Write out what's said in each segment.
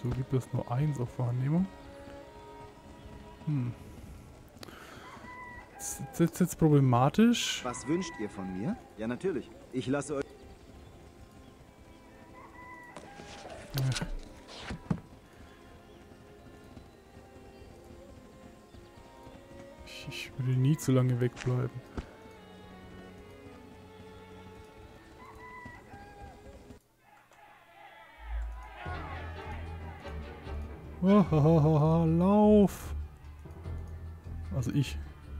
So gibt es nur 1 auf Wahrnehmung. Hm. Das ist jetzt problematisch. Was wünscht ihr von mir? Ja, natürlich. Ich lasse euch... Ach. Ich würde nie zu lange wegbleiben. Lauf! Also ich.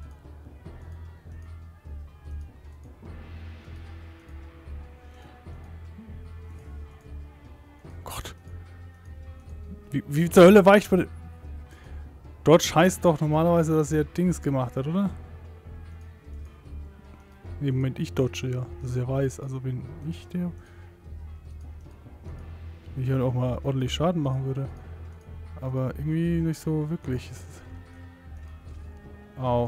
Gott. Wie zur Hölle war ich bei... Dodge heißt doch normalerweise, dass er Dings gemacht hat, oder? Nee, Moment, ich dodge, ja. Das ist ja weiß. Also bin ich der... Wenn ich halt auch mal ordentlich Schaden machen würde. Aber irgendwie nicht so wirklich. Au.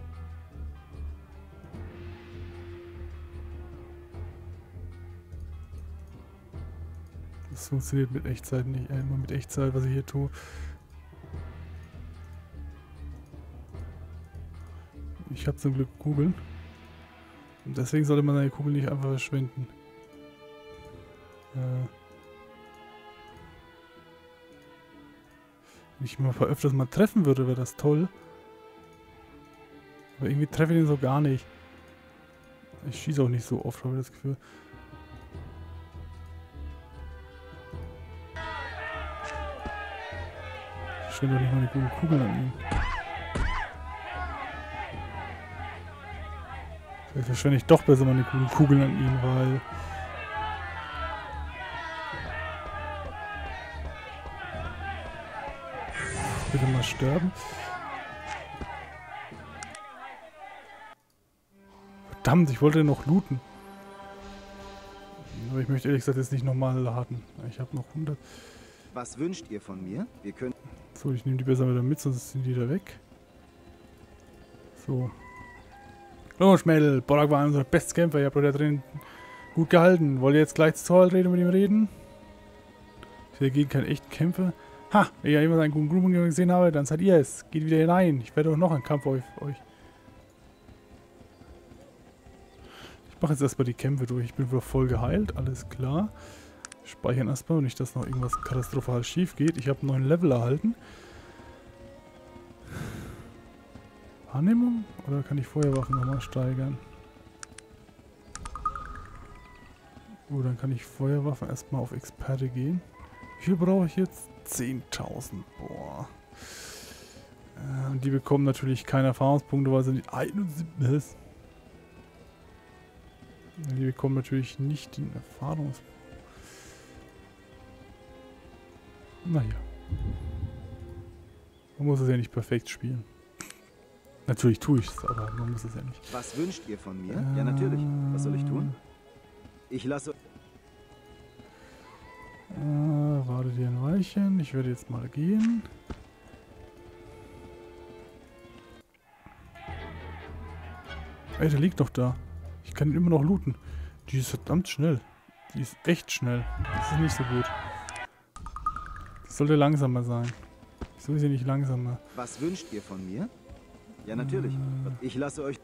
Das funktioniert mit Echtzeit nicht. Einmal mit Echtzeit, was ich hier tue. Ich habe zum Glück Kugeln. Und deswegen sollte man seine Kugel nicht einfach verschwenden. Wenn ich mal öfters mal treffen würde, wäre das toll. Aber irgendwie treffe ich den so gar nicht. Ich schieße auch nicht so oft, habe ich das Gefühl. Ich schwinde doch nicht mal die guten Kugeln an ihn. Vielleicht verschwende ich doch besser meine guten Kugeln an ihn, weil... Bitte mal sterben. Verdammt, ich wollte noch looten. Aber ich möchte ehrlich gesagt jetzt nicht nochmal laden. Ich habe noch 100. Was wünscht ihr von mir? Wir können... So, ich nehme die besser wieder mit, sonst sind die wieder weg. So. Los, Mädel. Borak war unser Bestkämpfer. Ihr habt euch da drin gut gehalten. Wollt ihr jetzt gleich zu Zollrede mit ihm reden? Hier gehen keine echten Kämpfe. Ha! Wenn ich jemand einen guten Grooming gesehen habe, dann seid ihr es. Geht wieder hinein. Ich werde auch noch einen Kampf auf euch. Ich mache jetzt erstmal die Kämpfe durch. Ich bin wieder voll geheilt. Alles klar. Speichern erstmal, nicht, dass noch irgendwas katastrophal schief geht. Ich habe einen neuen Level erhalten. Wahrnehmung? Oder kann ich Feuerwaffen nochmal steigern? Oh, dann kann ich Feuerwaffen erstmal auf Experte gehen. Wie viel brauche ich jetzt? 10.000. Boah. Die bekommen natürlich keine Erfahrungspunkte, weil sie nicht 71. Die bekommen natürlich nicht die Erfahrungspunkte. Naja. Man muss es ja nicht perfekt spielen. Natürlich tue ich es, aber man muss es ja nicht. Was wünscht ihr von mir? Ja, natürlich. Was soll ich tun? Ich lasse... Wartet ihr ein Weilchen. Ich werde jetzt mal gehen. Ey, der liegt doch da. Ich kann ihn immer noch looten. Die ist verdammt schnell. Die ist echt schnell. Das ist nicht so gut. Die sollte langsamer sein. Wieso ist sie nicht langsamer? Was wünscht ihr von mir? Ja, natürlich. Ich lasse euch...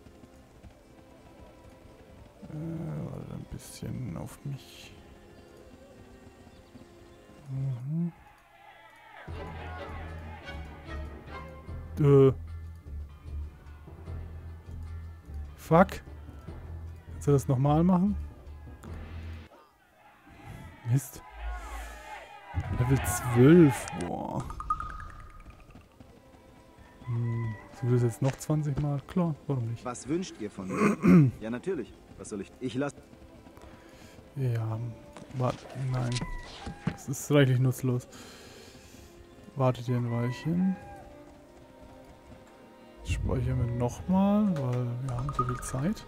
Warte ein bisschen auf mich. Fuck. Kannst du das nochmal machen? Mist. Level 12. Boah. So wird es jetzt noch 20 Mal? Klar, warum nicht? Was wünscht ihr von mir? Ja, natürlich. Was soll ich... Ich lasse... Ja, warte, nein. Das ist reichlich nutzlos. Wartet ihr ein Weilchen. Speichern wir nochmal, weil wir haben so viel Zeit.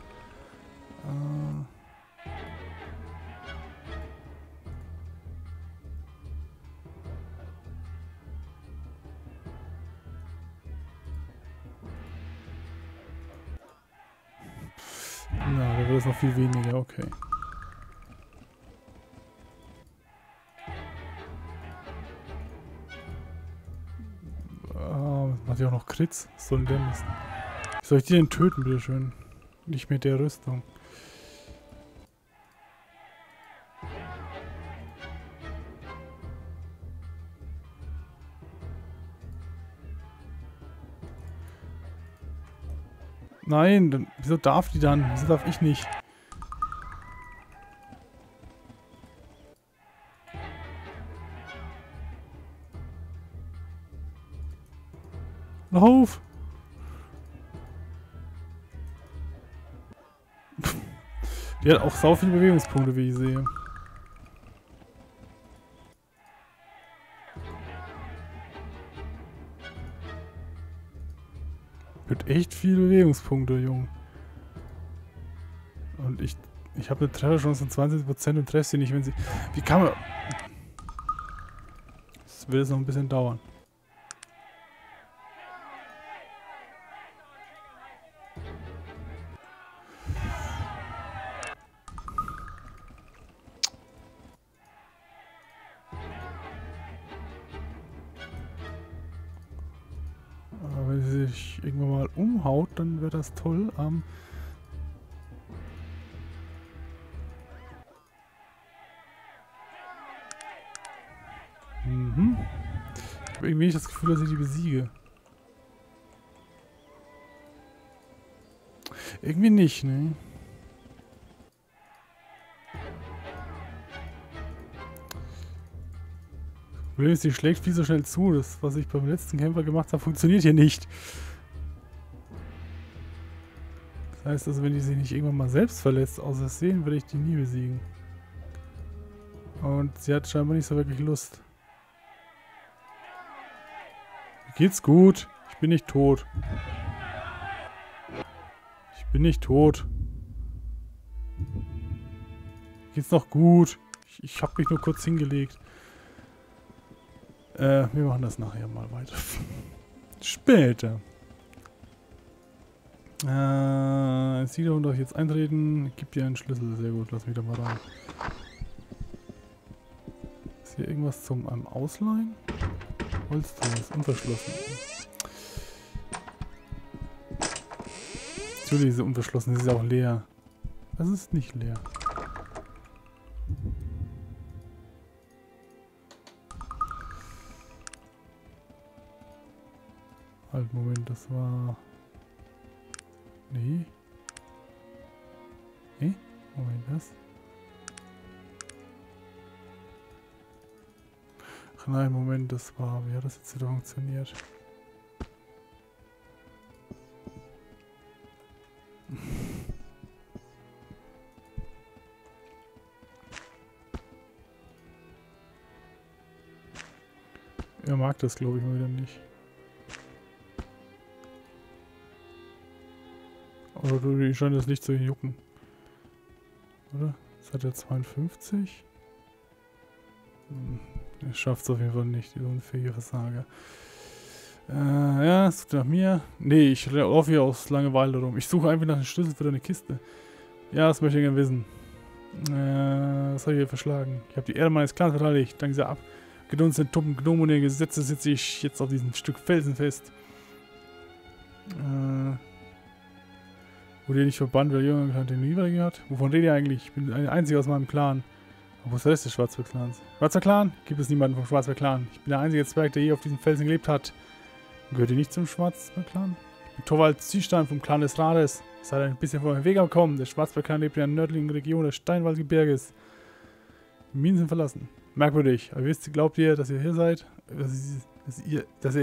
Na, da wird es noch viel weniger, okay. Macht ja auch noch Crits. Was soll denn der Mist? Wie soll ich die denn töten, bitteschön? Nicht mit der Rüstung. Nein, dann, wieso darf die dann? Wieso darf ich nicht? Lauf! Die hat auch sau viele Bewegungspunkte, wie ich sehe. Mit echt viele Bewegungspunkte, Junge. Und ich habe eine Trefferchance von 20% und treffe sie nicht, wenn sie... Wie kann man... Das wird jetzt noch ein bisschen dauern. Aber wenn sie sich irgendwann mal umhaut, dann wäre das toll. Ich habe irgendwie nicht das Gefühl, dass ich die besiege. Irgendwie nicht, ne? Problem ist, die schlägt viel so schnell zu. Das, was ich beim letzten Kämpfer gemacht habe, funktioniert hier nicht. Das heißt also, wenn die sich nicht irgendwann mal selbst verletzt, aus Versehen, würde ich die nie besiegen. Und sie hat scheinbar nicht so wirklich Lust. Mir geht's gut. Ich bin nicht tot. Ich bin nicht tot. Mir geht's noch gut. Ich habe mich nur kurz hingelegt. Wir machen das nachher mal weiter. Später. Siedlung darf ich jetzt eintreten. Gib dir einen Schlüssel. Sehr gut, lass mich da mal rein. Ist hier irgendwas zum Ausleihen? Holztor ist unverschlossen. Natürlich ist sie unverschlossen, sie ist auch leer. Das ist nicht leer. Halt, Moment, das war... Nee. Nee? Moment, das? Ach nein, Moment, das war... Wie hat das jetzt wieder funktioniert? Er mag das, glaube ich, mal wieder nicht. Oder du scheint das nicht zu jucken. Oder? Das hat er 52. Er schafft es auf jeden Fall nicht, dieser unfähige Versager. Ja, es tut nach mir. Nee, ich laufe hier aus Langeweile rum. Ich suche einfach nach einem Schlüssel für deine Kiste. Ja, das möchte ich gerne wissen. Was habe ich hier verschlagen? Ich habe die Ehre meines Clans verteidigt. Dank dieser abgedunsteten Truppen, Gnomen und ihre Gesetze sitze ich jetzt auf diesem Stück Felsen fest. Wurde ihr nicht verbannt, weil jemand hat den Niederlegen hat? Wovon redet ihr eigentlich? Ich bin der Einzige aus meinem Clan. Wo ist der Rest des Schwarzwald-Clans? Schwarzer Clan? Gibt es niemanden vom Schwarzwald-Clan. Ich bin der einzige Zwerg, der je auf diesem Felsen gelebt hat. Gehört ihr nicht zum Schwarzwald-Clan? Ich bin Torvald Ziehstein vom Clan des Rades. Seid ein bisschen vor meinem Weg gekommen. Der Schwarzwald-Clan lebt in der nördlichen Region des Steinwaldgebirges. Die Minen sind verlassen. Merkwürdig. Aber glaubt ihr, dass ihr hier seid? Dass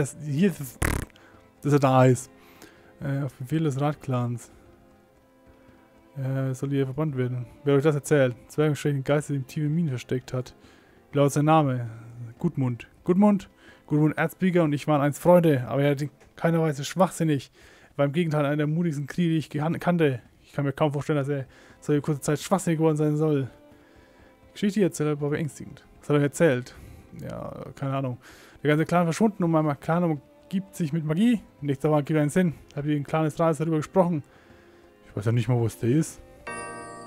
er da ist. Auf Befehl des Radclans. Soll hier verbannt werden. Wer euch das erzählt? Zwergenschreckenden Geist, der im tiefen Minen versteckt hat. Wie lautet sein Name? Gudmund. Gudmund Erzbieger und ich waren einst Freunde, aber er hat in keiner Weise schwachsinnig. Er war im Gegenteil einer der mutigsten Krieger, die ich kannte. Ich kann mir kaum vorstellen, dass er so kurze Zeit schwachsinnig geworden sein soll. Die Geschichte erzählt war beängstigend. Was hat er erzählt? Ja, keine Ahnung. Der ganze Clan verschwunden und mein Clan umgibt sich mit Magie. Nichts davon gibt einen Sinn. Habt ihr den Clan des Rades darüber gesprochen? Ich weiß ja nicht mal, wo es der ist.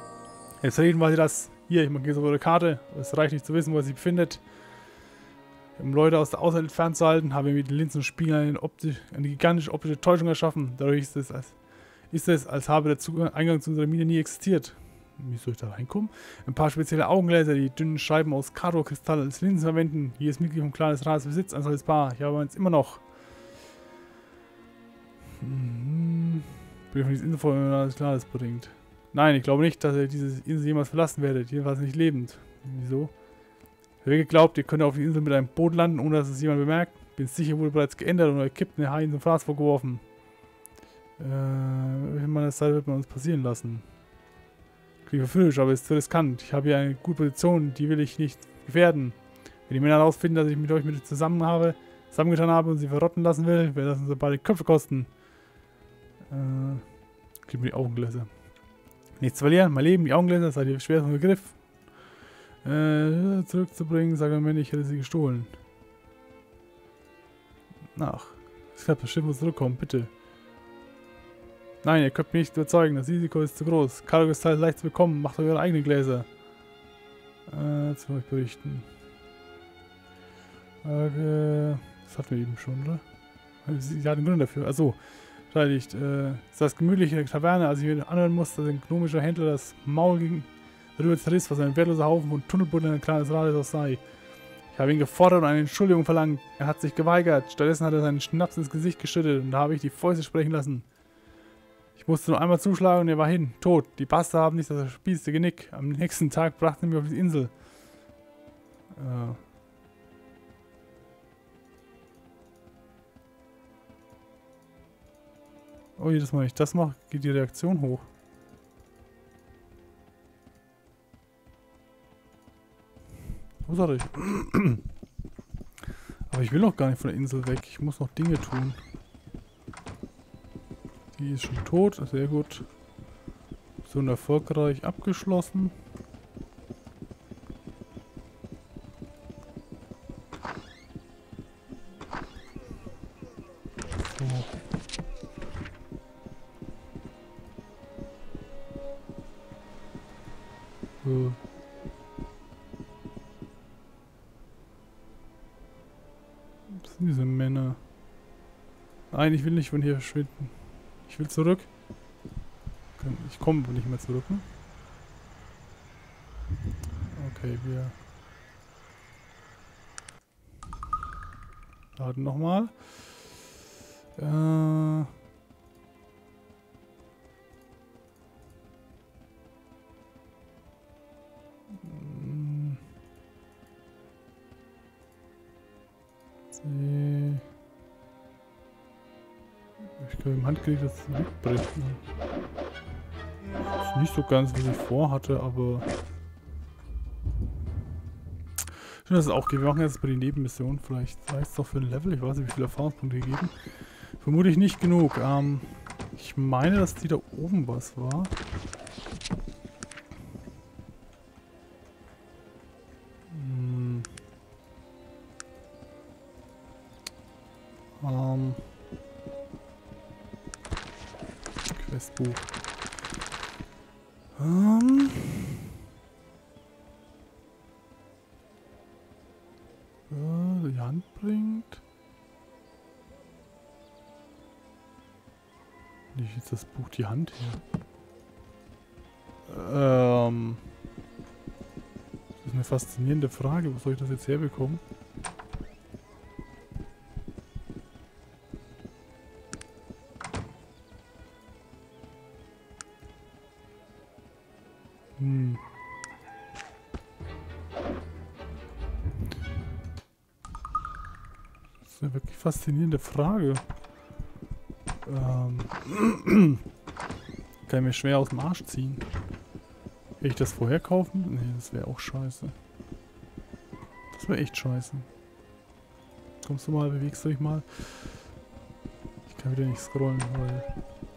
Jetzt reden wir das. Hier, ich markiere so eure Karte. Es reicht nicht zu wissen, wo er sich befindet. Um Leute aus der Außenwelt fernzuhalten, habe ich mit den Linsenspiegeln eine gigantische optische Täuschung erschaffen. Dadurch ist es, als habe der Eingang zu unserer Mine nie existiert. Wie soll ich da reinkommen? Ein paar spezielle Augengläser, die dünnen Scheiben aus Karo-Kristall als Linsen verwenden. Jedes Mitglied vom Clan des Rates besitzt ein solches Paar. Ich habe meins immer noch. Bin von dieser Insel vor, wenn alles klar ist, bringt. Nein, ich glaube nicht, dass ihr diese Insel jemals verlassen werdet. Jedenfalls nicht lebend. Wieso? Ich habe geglaubt, ihr könnt auf die Insel mit einem Boot landen, ohne dass es jemand bemerkt. Bin sicher, wurde bereits geändert und gekippt und der Hai in den Fraß vorgeworfen. Wenn man das Zeit wird man uns passieren lassen. Klingt verführerisch, aber es ist zu riskant. Ich habe hier eine gute Position, die will ich nicht gefährden. Wenn die Männer herausfinden, dass ich mit euch zusammengetan habe und sie verrotten lassen will, wird das uns beide Köpfe kosten. Gib mir die Augengläser. Nichts zu verlieren, mein Leben, die Augengläser, seid ihr schwer vom Begriff. Zurückzubringen, sage mir, ich hätte sie gestohlen. Ach, ich glaube, das Schiff muss zurückkommen, bitte. Nein, ihr könnt mich nicht überzeugen, das Risiko ist zu groß. Karo-Kristall ist leicht zu bekommen, macht euch eure eigenen Gläser. Jetzt will ich berichten. Das hatten wir eben schon, oder? Sie hatten Gründe dafür. Achso, beteiligt. Das ist das gemütliche Taverne, als ich mir anhören musste, dass ein gnomischer Händler das Maul darüber zerriss, was ein wertloser Haufen von Tunnelbuddel in ein kleines Rades aus sei. Ich habe ihn gefordert und eine Entschuldigung verlangt. Er hat sich geweigert. Stattdessen hat er seinen Schnaps ins Gesicht geschüttet und da habe ich die Fäuste sprechen lassen. Ich musste nur einmal zuschlagen und er war hin, tot. Die Baster haben nicht das verspießte Genick. Am nächsten Tag brachten sie mich auf die Insel. Oh, jedes Mal, wenn ich das mache, geht die Reaktion hoch. Großartig. Aber ich will noch gar nicht von der Insel weg. Ich muss noch Dinge tun. Die ist schon tot. Sehr gut. So erfolgreich abgeschlossen. So. Was sind diese Männer? Nein, ich will nicht von hier verschwinden. Ich will zurück. Ich komme nicht mehr zurück, ne? Okay, wir laden nochmal. Ich glaube, im Handgriff das wegbrechen. Das ist nicht so ganz, was ich vorhatte, aber schön, dass es auch geht. Wir machen jetzt bei die Nebenmission. Vielleicht reicht es doch für ein Level. Ich weiß nicht, wie viele Erfahrungspunkte gegeben. Vermutlich nicht genug. Ich meine, dass die da oben was war. Questbuch. Die Hand bringt. Nicht jetzt das Buch die Hand her. Das ist eine faszinierende Frage. Wo soll ich das jetzt herbekommen? Das ist eine wirklich faszinierende Frage. Kann ich mir schwer aus dem Arsch ziehen. Hätte ich das vorher kaufen? Nee, das wäre auch scheiße. Das wäre echt scheiße. Kommst du mal, bewegst du dich mal. Ich kann wieder nicht scrollen, weil...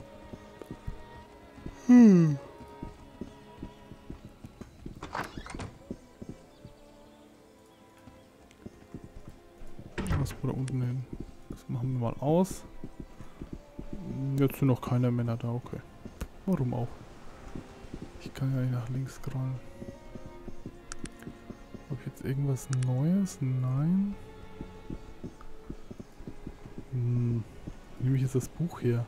Was da unten hin? Das machen wir mal aus. Jetzt sind noch keine Männer da, okay. Warum auch? Ich kann ja nicht nach links scrollen. Habe ich jetzt irgendwas Neues? Nein. Nehme ich jetzt das Buch her?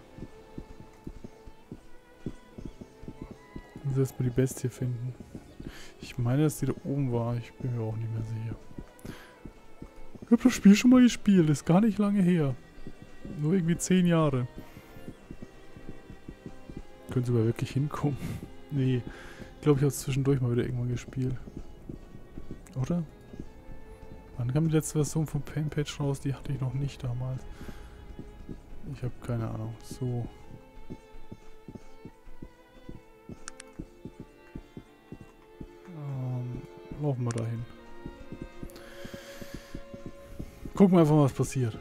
Ich muss erstmal die Bestie finden. Ich meine, dass die da oben war. Ich bin mir auch nicht mehr sicher. Ich habe das Spiel schon mal gespielt. Ist gar nicht lange her. Nur irgendwie 10 Jahre. Können sie aber wirklich hinkommen? Nee. Ich glaube, ich habe es zwischendurch mal wieder irgendwann gespielt. Oder? Wann kam die letzte Version von Painpatch raus? Die hatte ich noch nicht damals. Ich habe keine Ahnung. So. Laufen wir dahin. Gucken wir einfach mal, was passiert.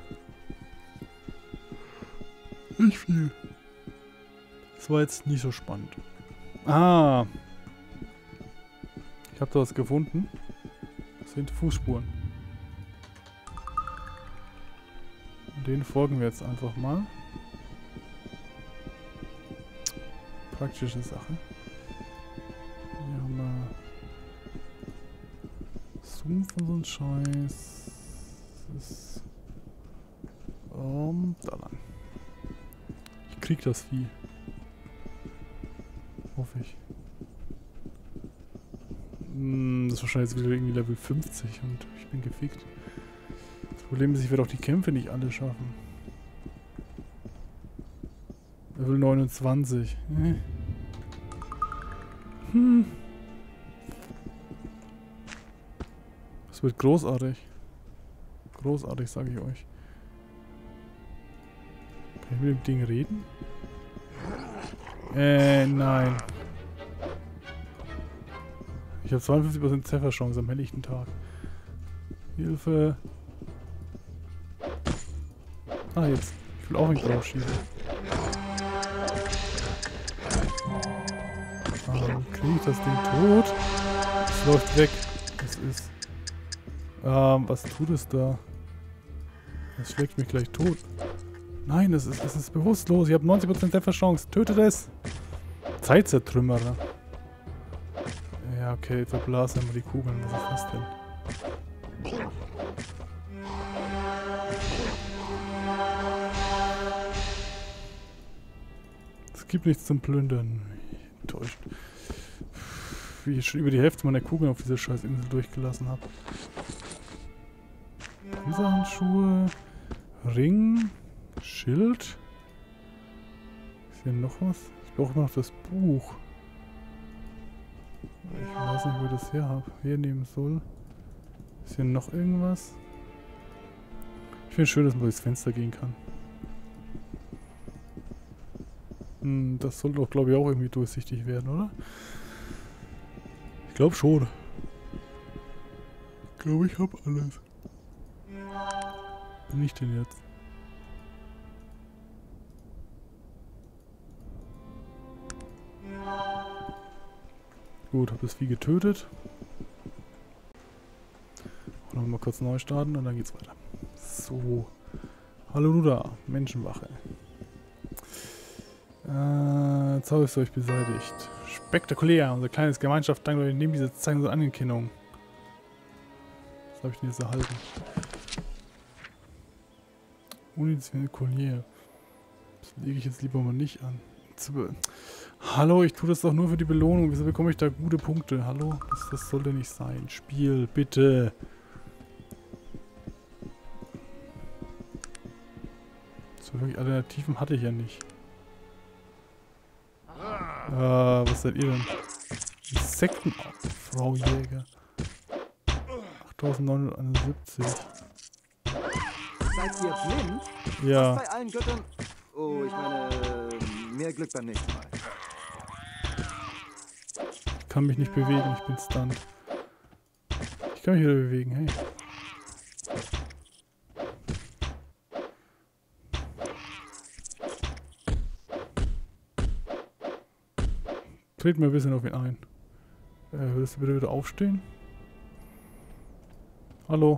Nicht viel. Das war jetzt nicht so spannend. Ah. Ich habe da was gefunden. Das sind Fußspuren. Und denen folgen wir jetzt einfach mal. Praktische Sache. Hier haben wir Sumpf und so ein Scheiß. Das ist da lang. Ich krieg das Vieh. Hoffe ich. Das ist wahrscheinlich jetzt wieder irgendwie Level 50 und ich bin gefickt. Das Problem ist, ich werde auch die Kämpfe nicht alle schaffen. Level 29. Das wird großartig. Großartig, sage ich euch. Kann ich mit dem Ding reden? Nein. Ich habe 52% Trefferchance am helllichten Tag. Hilfe. Ah, jetzt. Ich will auch nicht drauf schießen. Kriege ich das Ding tot? Es läuft weg. Das ist... was tut es da? Das schlägt mich gleich tot. Nein, es ist bewusstlos. Ich habe 90% Trefferchance. Tötet es! Zeitzertrümmerer. Ja, okay, jetzt verblasen wir die Kugeln. Was ist das denn? Es gibt nichts zum Plündern. Enttäuscht. Wie ich schon über die Hälfte meiner Kugeln auf dieser scheiß Insel durchgelassen habe. Panzerhandschuhe. Ring. Schild. Ist hier noch was? Ich brauche immer noch das Buch. Ich weiß nicht, wo ich das her habe. Hernehmen soll. Ist hier noch irgendwas? Ich finde es schön, dass man durchs Fenster gehen kann. Das soll doch, glaube ich, auch irgendwie durchsichtig werden, oder? Ich glaube schon. Ich glaube, ich habe alles. Wo bin ich denn jetzt? Gut, habe das Vieh getötet. Und dann mal kurz neu starten und dann geht's weiter. So. Hallo du da, Menschenwache. Jetzt habe ich es euch beseitigt. Spektakulär, unser kleines Gemeinschaft dankt euch neben dieser Zeichen unserer Anerkennung. Was habe ich denn jetzt erhalten? Unizielle Collier. Das lege ich jetzt lieber mal nicht an. Hallo, ich tue das doch nur für die Belohnung. Wieso bekomme ich da gute Punkte? Hallo? Das sollte nicht sein. Spiel, bitte. So wirklich Alternativen hatte ich ja nicht. Was seid ihr denn? Insektenfrau Jäger. 8971. Seid ihr blind? Ja. Was bei allen Göttern... Oh, ich meine... mehr Glück beim nächsten Mal. Ich kann mich nicht bewegen, ich bin stunned. Ich kann mich wieder bewegen, hey. Tret mal ein bisschen auf ihn ein. Würdest du bitte wieder aufstehen? Hallo?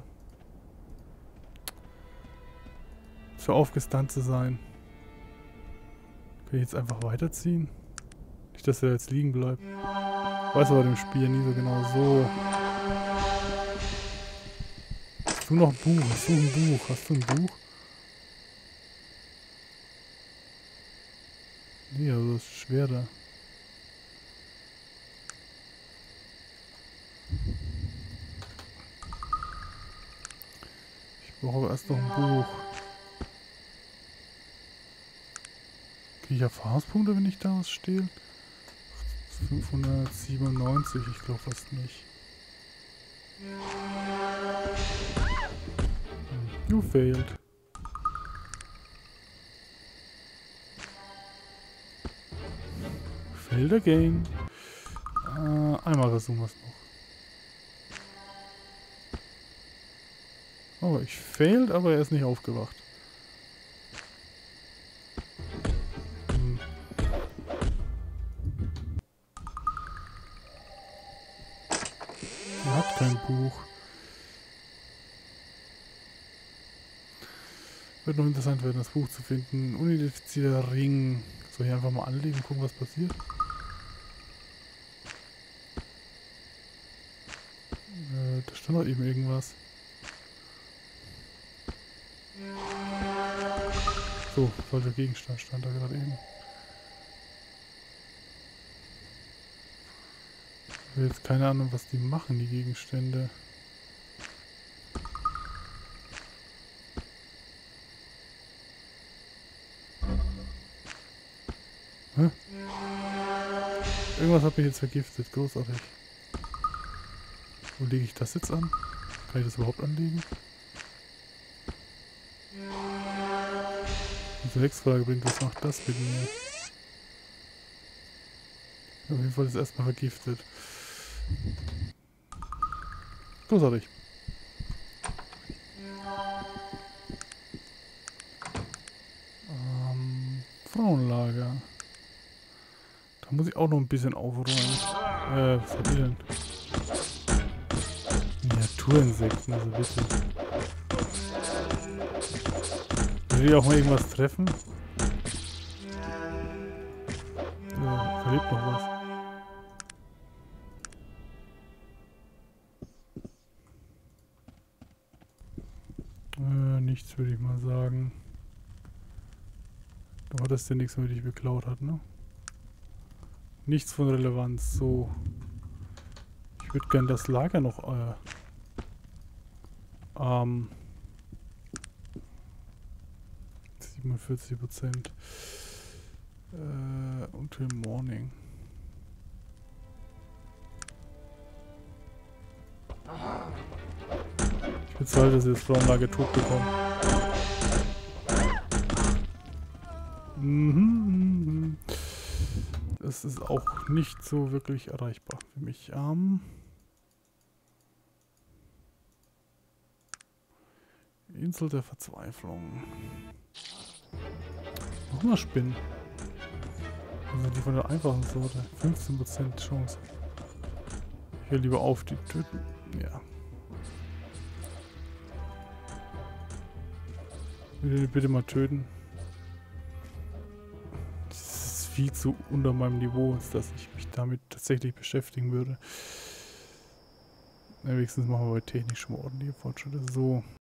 Für aufgestunt zu sein. Kann ich jetzt einfach weiterziehen? Nicht, dass er jetzt liegen bleibt. Weiß aber dem Spiel nie so genau. So. Hast du noch ein Buch? Hast du ein Buch? Hast du ein Buch? Nee, also das ist schwerer. Ich brauche aber erst noch ein Buch. Kriege ich Erfahrungspunkte, wenn ich da was stehle? 597, ich glaube fast nicht. You failed. Failed again. Einmal versuchen wir es noch. Oh, ich failed, aber er ist nicht aufgewacht. Er hat kein Buch. Wird noch interessant werden, das Buch zu finden. Unidentifizierter Ring. Soll ich einfach mal anlegen und gucken, was passiert? Da stand doch eben irgendwas. So, falscher Gegenstand stand da gerade eben. Ich habe jetzt keine Ahnung, was die machen, die Gegenstände. Hä? Irgendwas hat mich jetzt vergiftet, großartig. Wo lege ich das jetzt an? Kann ich das überhaupt anlegen? Diese Hexfrage bringt, was macht das mit mir? Auf jeden Fall ist es erstmal vergiftet. Großartig. Frauenlager. Da muss ich auch noch ein bisschen aufräumen. Was hat die denn? Miniaturinsekten, also bitte. Will ich auch mal irgendwas treffen? Ja, verlebt noch was. Nichts würde ich mal sagen. Da war das denn nichts mehr, die ich beklaut hat, ne? Nichts von Relevanz, so. Ich würde gern das Lager noch 47%. Until morning. Ich bezahle, dass sie das Frauenlager tot bekommen. Das ist auch nicht so wirklich erreichbar für mich. Insel der Verzweiflung. Nochmal Spinnen. Also die von der einfachen Sorte. 15% Chance. Ich will lieber auf die töten. Ja. Will die bitte mal töten. Das ist viel zu unter meinem Niveau, als dass ich mich damit tatsächlich beschäftigen würde. Ja, wenigstens machen wir bei Technik schon mal ordentliche Fortschritte. So.